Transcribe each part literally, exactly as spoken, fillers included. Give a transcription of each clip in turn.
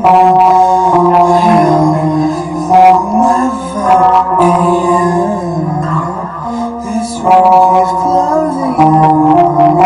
This room keeps closing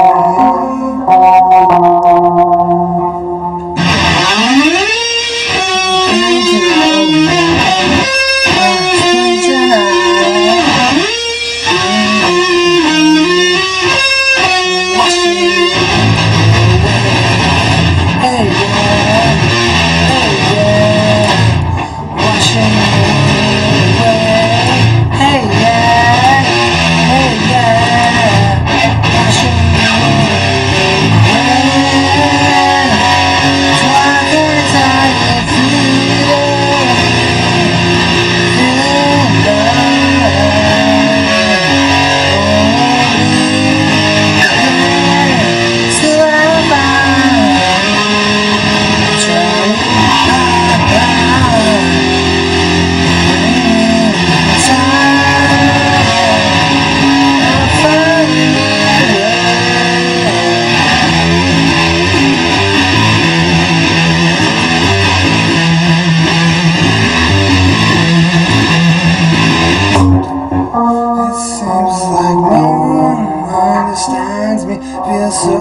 feel so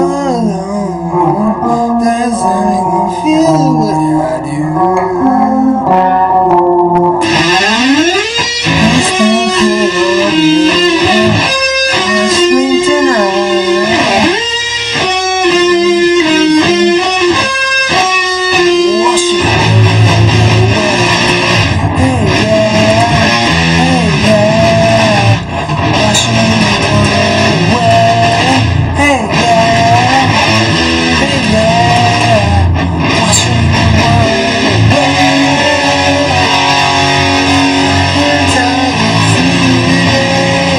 alone. Does anyone feel what I do? It's been cool. Let's sleep tonight. Wash it away. Hey yeah, hey yeah. Wash it away. Hey yeah, hey yeah, washing away. We're tired of today.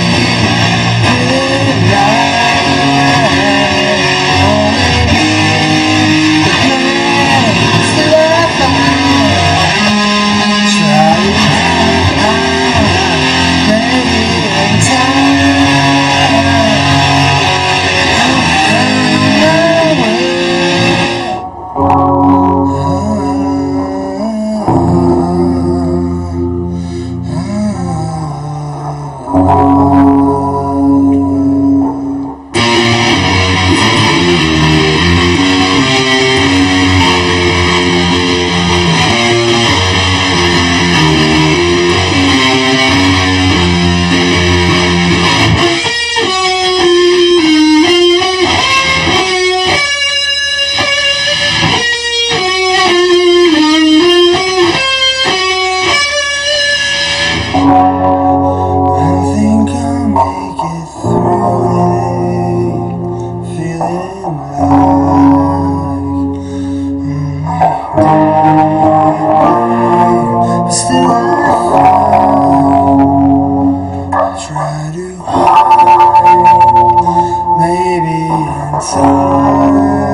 Good night. Only me, the man still I find. Try it out, maybe in time. Try to hide, maybe inside.